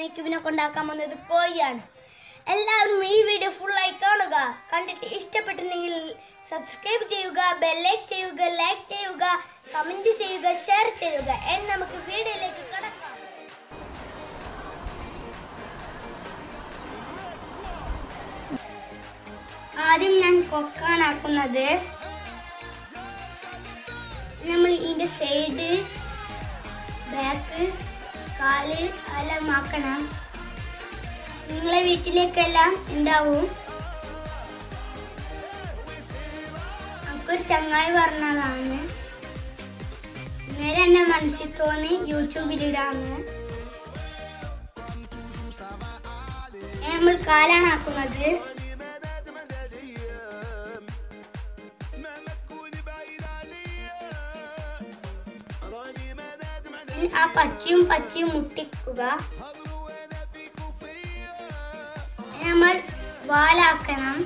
നെയ്ക്കുവിനൊക്കെ ഉണ്ടാക്കാൻ വന്നത് കോഴിയാണ്. എല്ലാവരും ഈ വീഡിയോ ഫുള്ളായി കാണുക. കണ്ടിട്ട് ഇഷ്ടപ്പെട്ടിട്ടുണ്ടെങ്കിൽ സബ്സ്ക്രൈബ് ചെയ്യുക, ബെല്ലൈക്ക് ചെയ്യുക, ലൈക്ക് ചെയ്യുക, കമന്റ് ചെയ്യുക, ഷെയർ ചെയ്യുക. നമുക്ക് വീഡിയോയിലേക്ക് കടക്കാം. ആദ്യം ഞാൻ കൊക്കാണാക്കുന്നത്. നമ്മൾ ഇതിൻ്റെ സൈഡ്, ബാക്ക്, കാല് എല്ലാം ആക്കണം. നിങ്ങളെ വീട്ടിലേക്കെല്ലാം ഉണ്ടാവും. നമുക്കൊരു ചങ്ങായി പറഞ്ഞതാണ്, നേരെ എന്നെ മനസ്സിൽ തോന്നി യൂട്യൂബിലിടാന്ന്. നമ്മൾ കാലാണ് ആക്കുന്നത്. ആ പച്ചയും മുട്ടിക്കുക. നമ്മൾ വാലാക്കണം.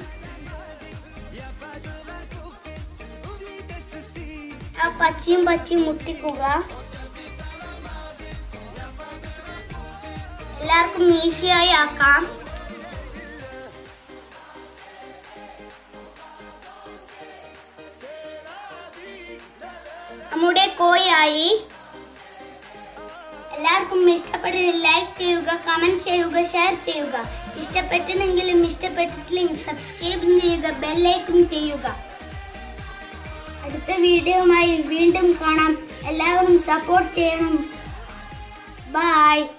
ആ പച്ചയും മുട്ടിക്കുക. എല്ലാവർക്കും ഈസിയായി ആക്കാം. നമ്മുടെ കോഴിയായി. എല്ലാവർക്കും ഇഷ്ടപ്പെട്ടെങ്കിൽ ലൈക്ക് ചെയ്യുക, കമന്റ് ചെയ്യുക, ഷെയർ ചെയ്യുക. ഇഷ്ടപ്പെട്ടെങ്കിലും ഇഷ്ടപ്പെട്ടിട്ടില്ലെങ്കിൽ സബ്സ്ക്രൈബ് ചെയ്യുക, ബെല്ലൈക്കൺ ചെയ്യുക. അടുത്ത വീഡിയോയുമായി വീണ്ടും കാണാം. എല്ലാവരും സപ്പോർട്ട് ചെയ്യണം. ബൈ.